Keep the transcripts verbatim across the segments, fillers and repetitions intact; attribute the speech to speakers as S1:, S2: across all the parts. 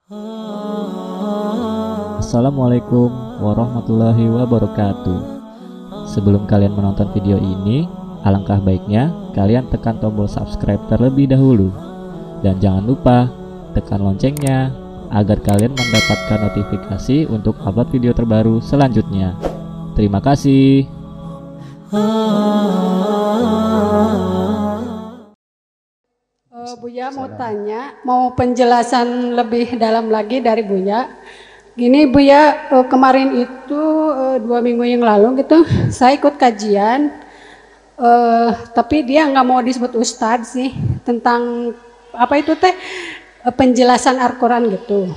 S1: Assalamualaikum warahmatullahi wabarakatuh. Sebelum kalian menonton video ini, alangkah baiknya kalian tekan tombol subscribe terlebih dahulu. Dan jangan lupa tekan loncengnya agar kalian mendapatkan notifikasi untuk upload video terbaru selanjutnya. Terima kasih.
S2: Buya mau tanya, mau penjelasan lebih dalam lagi dari Buya. Gini Buya, kemarin itu dua minggu yang lalu gitu, saya ikut kajian, uh, tapi dia nggak mau disebut ustadz sih, tentang apa itu teh penjelasan Al-Quran gitu.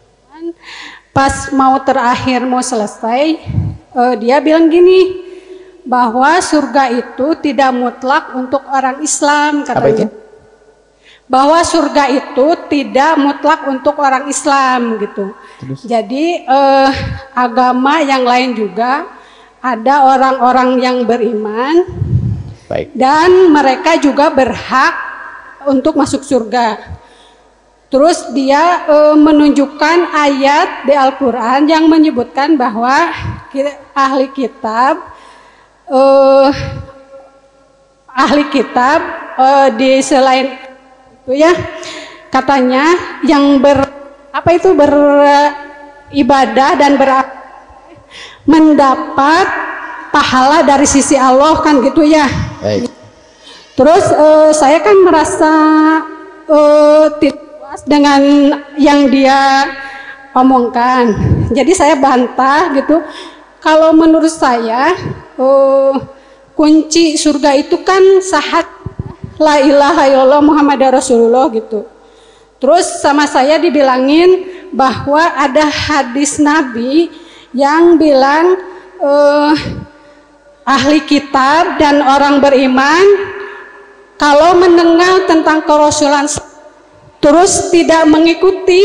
S2: Pas mau terakhir mau selesai, uh, dia bilang gini, bahwa surga itu tidak mutlak untuk orang Islam katanya.
S3: Apa itu?
S2: Bahwa surga itu tidak mutlak untuk orang Islam gitu.
S3: Terus?
S2: Jadi eh, agama yang lain juga ada orang-orang yang beriman.
S3: Baik.
S2: Dan mereka juga berhak untuk masuk surga. Terus dia eh, menunjukkan ayat di Al-Quran yang menyebutkan bahwa ahli kitab eh, ahli kitab eh, di selain itu ya, katanya yang ber apa itu beribadah dan ber mendapat pahala dari sisi Allah kan gitu ya.
S3: Baik.
S2: Terus uh, saya kan merasa uh, tidak puas dengan yang dia omongkan, jadi saya bantah gitu. Kalau menurut saya uh, kunci surga itu kan syahadat la ilaha illallah Muhammadar Rasulullah gitu. Terus sama saya dibilangin bahwa ada hadis Nabi yang bilang eh, ahli kitab dan orang beriman kalau mendengar tentang kerasulan terus tidak mengikuti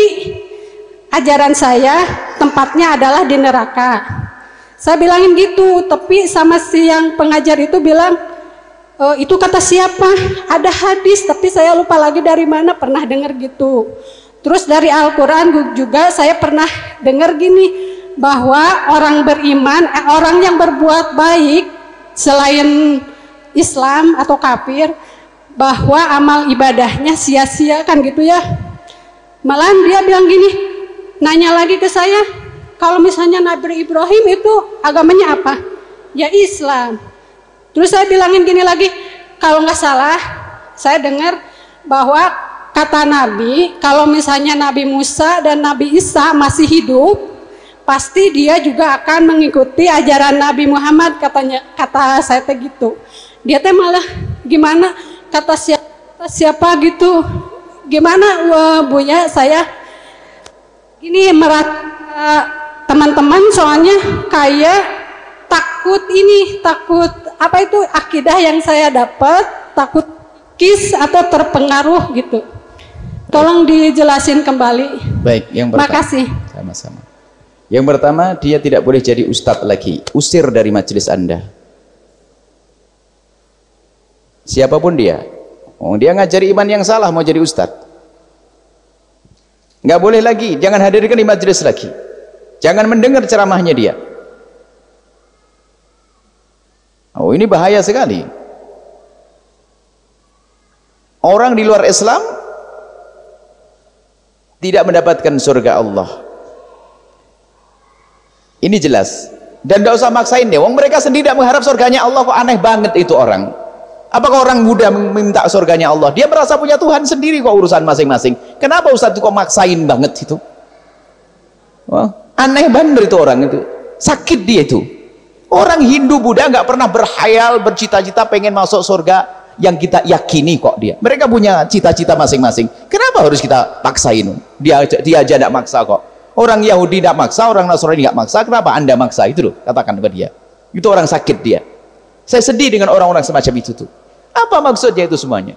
S2: ajaran saya, tempatnya adalah di neraka. Saya bilangin gitu, tapi sama si yang pengajar itu bilang, E, itu kata siapa? Ada hadis, tapi saya lupa lagi dari mana, pernah dengar gitu. Terus dari Al-Quran juga saya pernah dengar gini, bahwa orang beriman, eh, orang yang berbuat baik selain Islam atau kafir, bahwa amal ibadahnya sia-sia kan gitu ya. Malahan dia bilang gini, nanya lagi ke saya, kalau misalnya Nabi Ibrahim itu agamanya apa? Ya Islam. Terus saya bilangin gini lagi, kalau nggak salah saya dengar bahwa kata Nabi, kalau misalnya Nabi Musa dan Nabi Isa masih hidup, pasti dia juga akan mengikuti ajaran Nabi Muhammad, katanya, kata saya teh gitu. Dia teh malah gimana, kata siapa, kata siapa gitu, gimana wah, Buya, saya gini merat teman-teman soalnya kayak takut ini, takut apa itu akidah yang saya dapat, takut kis atau terpengaruh gitu. Tolong dijelasin kembali.
S3: Baik, yang pertama.
S2: Makasih.
S3: Sama-sama. Yang pertama, dia tidak boleh jadi ustadz lagi. Usir dari majelis Anda. Siapapun dia. Oh, dia ngajari iman yang salah mau jadi ustadz. Nggak boleh lagi, jangan hadirkan di majelis lagi. Jangan mendengar ceramahnya dia. Oh, ini bahaya sekali. Orang di luar Islam tidak mendapatkan surga Allah. Ini jelas. Dan tidak usah maksain deh. Wong mereka sendiri tidak mengharap surganya Allah. Kok aneh banget itu orang. Apakah orang muda meminta surganya Allah? Dia merasa punya Tuhan sendiri kok, urusan masing-masing. Kenapa Ustaz itu kok maksain banget itu? Wah, aneh banget itu orang itu. Sakit dia itu. Orang Hindu Buddha nggak pernah berhayal, bercita-cita pengen masuk surga yang kita yakini kok dia. Mereka punya cita-cita masing-masing. Kenapa harus kita paksain? Dia dia aja tidak maksa kok. Orang Yahudi tidak maksa, orang Nasrani nggak maksa. Kenapa Anda maksa? Itu loh, katakan kepada dia. Itu orang sakit dia. Saya sedih dengan orang-orang semacam itu tuh. Apa maksudnya itu semuanya?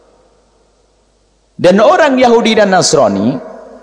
S3: Dan orang Yahudi dan Nasrani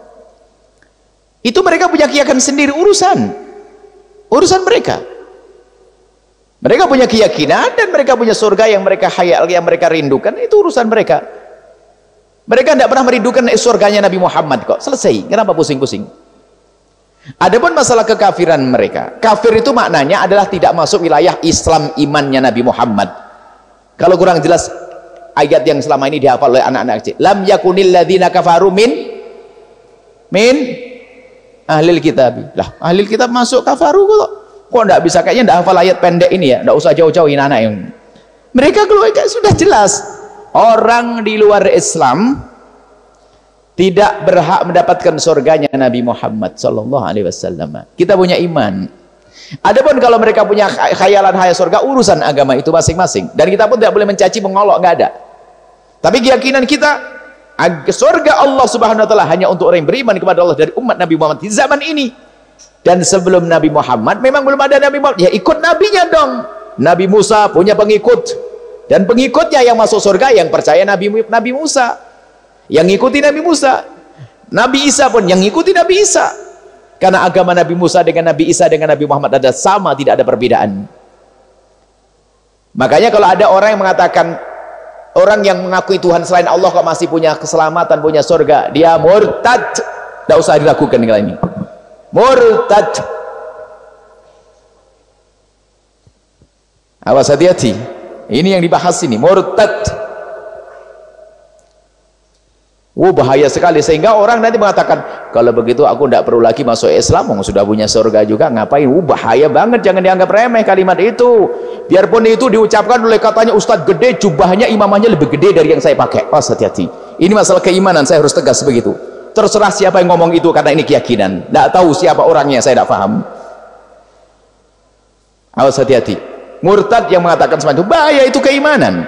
S3: itu mereka punya keyakinan sendiri, urusan urusan mereka. Mereka punya keyakinan dan mereka punya surga yang mereka hayal, yang mereka rindukan, itu urusan mereka. Mereka tidak pernah merindukan surganya Nabi Muhammad kok. Selesai. Kenapa pusing-pusing? Adapun masalah kekafiran mereka, kafir itu maknanya adalah tidak masuk wilayah Islam imannya Nabi Muhammad. Kalau kurang jelas ayat yang selama ini dihafal oleh anak-anak kecil, lam yakunil ladzina kafaru min min ahlil kitab. Lah, ahlil kitab masuk kafaru kok. Kok enggak bisa, kayaknya enggak hafal ayat pendek ini ya, enggak usah jauh-jauhin anak yang. Mereka keluar sudah jelas. Orang di luar Islam tidak berhak mendapatkan surganya Nabi Muhammad sallallahu alaihi wasallam. Kita punya iman. Adapun kalau mereka punya khayalan hayal surga, urusan agama itu masing-masing. Dan kita pun tidak boleh mencaci mengolok, enggak ada. Tapi keyakinan kita, surga Allah Subhanahu wa taala hanya untuk orang yang beriman kepada Allah dari umat Nabi Muhammad di zaman ini. Dan sebelum Nabi Muhammad memang belum ada Nabi Muhammad. Ya ikut nabinya dong. Nabi Musa punya pengikut. Dan pengikutnya yang masuk surga yang percaya Nabi Nabi Musa, yang ngikuti Nabi Musa. Nabi Isa pun yang ngikuti Nabi Isa. Karena agama Nabi Musa dengan Nabi Isa dengan Nabi Muhammad ada sama, tidak ada perbedaan. Makanya kalau ada orang yang mengatakan orang yang mengakui Tuhan selain Allah kok masih punya keselamatan, punya surga, dia murtad. Tidak usah dilakukan dengan ini. Murtad. Awas, hati-hati. Ini yang dibahas ini, murtad. Oh, bahaya sekali, sehingga orang nanti mengatakan kalau begitu aku tidak perlu lagi masuk Islam, sudah punya surga juga, ngapain? Oh, bahaya banget, jangan dianggap remeh kalimat itu. Biarpun itu diucapkan oleh katanya ustadz gede, jubahnya imamahnya lebih gede dari yang saya pakai. Pas, hati-hati. Ini masalah keimanan, saya harus tegas begitu. Terserah siapa yang ngomong itu karena ini keyakinan. Tidak tahu siapa orangnya, saya tidak paham. Awas, hati-hati. Murtad yang mengatakan semacam itu, bahaya, itu keimanan.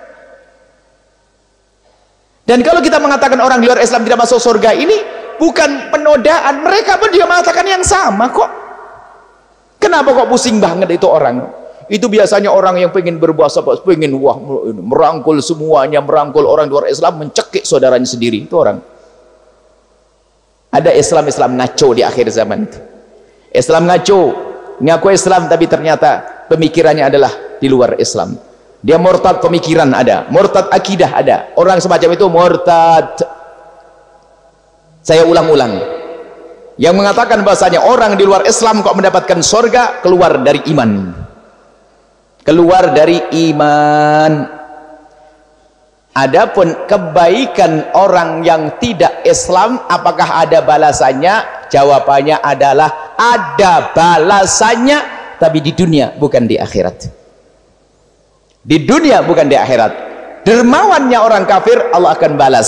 S3: Dan kalau kita mengatakan orang di luar Islam tidak masuk surga, ini bukan penodaan, mereka pun juga mengatakan yang sama kok. Kenapa kok pusing banget itu orang? Itu biasanya orang yang pengen berbuasa, pengen wah merangkul semuanya, merangkul orang di luar Islam, mencekik saudaranya sendiri. Itu orang. Ada Islam-Islam ngaco di akhir zaman itu. Islam ngaco, ngaku Islam tapi ternyata pemikirannya adalah di luar Islam. Dia murtad pemikiran ada, murtad akidah ada. Orang semacam itu murtad. Saya ulang-ulang. Yang mengatakan bahasanya orang di luar Islam kok mendapatkan surga, keluar dari iman. Keluar dari iman. Adapun kebaikan orang yang tidak Islam, apakah ada balasannya? Jawabannya adalah ada balasannya. Tapi di dunia bukan di akhirat. Di dunia bukan di akhirat. Dermawannya orang kafir Allah akan balas,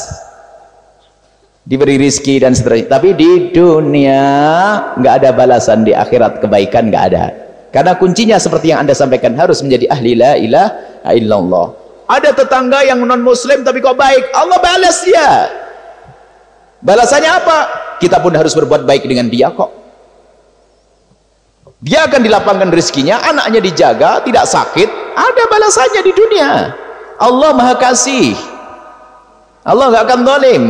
S3: diberi rizki dan seterusnya. Tapi di dunia nggak ada balasan, di akhirat kebaikan nggak ada. Karena kuncinya seperti yang Anda sampaikan, harus menjadi ahli la ilaha illallah. Ada tetangga yang non muslim tapi kok baik, Allah balas dia. Balasannya apa? Kita pun harus berbuat baik dengan dia kok. Dia akan dilapangkan rezekinya, anaknya dijaga, tidak sakit, ada balasannya di dunia. Allah Maha Kasih. Allah nggak akan zalim.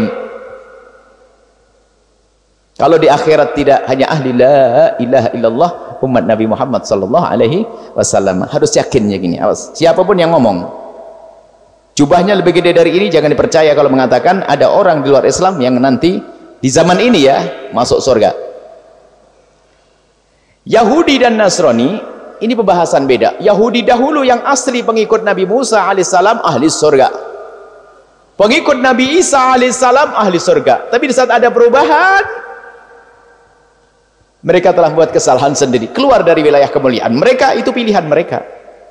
S3: Kalau di akhirat tidak, hanya ahli la ilaha illallah umat Nabi Muhammad sallallahu alaihi wasallam. Harus yakinnya gini. Awas, siapapun yang ngomong jubahnya lebih gede dari ini, jangan dipercaya kalau mengatakan ada orang di luar Islam yang nanti di zaman ini ya masuk surga. Yahudi dan Nasrani ini pembahasan beda. Yahudi dahulu yang asli pengikut Nabi Musa alaihissalam ahli surga, pengikut Nabi Isa alaihissalam ahli surga. Tapi di saat ada perubahan, mereka telah membuat kesalahan sendiri, keluar dari wilayah kemuliaan mereka. Itu pilihan mereka.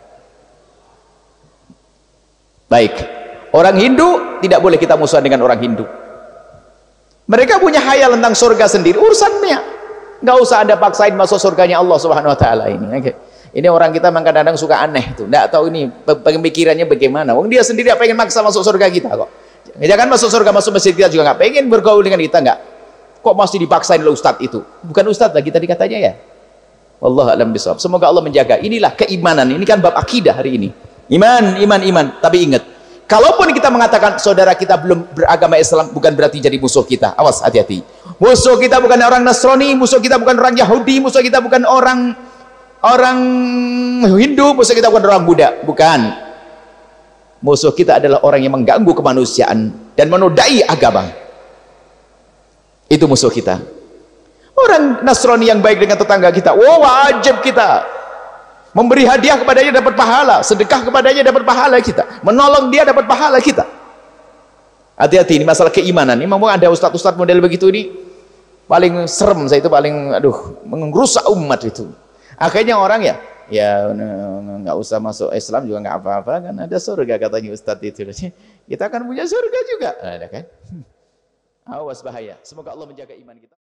S3: Baik, orang Hindu tidak boleh kita musuhan dengan orang Hindu. Mereka punya khayal tentang surga sendiri, urusannya. Nggak usah Anda paksain masuk surganya Allah Subhanahu wa taala ini. Okay. Ini orang kita memang kadang-kadang suka aneh tuh. Nggak tahu ini pemikirannya bagaimana. Wong dia sendiri apa pengen maksa masuk surga kita kok. Jangan masuk surga, masuk masjid kita juga nggak pengen bergaul dengan kita, nggak. Kok masih dipaksain oleh ustadz itu? Bukan ustadz lagi tadi katanya ya. Wallahu a'lam bishawab. Semoga Allah menjaga. Inilah keimanan. Ini kan bab akidah hari ini. Iman, iman, iman. Tapi ingat, kalaupun kita mengatakan saudara kita belum beragama Islam, bukan berarti jadi musuh kita. Awas, hati-hati. Musuh kita bukan orang Nasrani, musuh kita bukan orang Yahudi, musuh kita bukan orang orang Hindu, musuh kita bukan orang Buddha. Bukan. Musuh kita adalah orang yang mengganggu kemanusiaan dan menodai agama. Itu musuh kita. Orang Nasrani yang baik dengan tetangga kita, oh wajib kita memberi hadiah kepadanya dapat pahala, sedekah kepadanya dapat pahala kita, menolong dia dapat pahala kita. Hati-hati, ini masalah keimanan. Ini memang ada ustadz-ustadz model begitu ini paling serem, saya itu paling aduh merusak umat itu. Akhirnya orang ya ya nggak usah masuk Islam juga nggak apa-apa kan ada surga katanya ustadz itu. Kita akan punya surga juga, ada kan? Awas bahaya. Semoga Allah menjaga iman kita.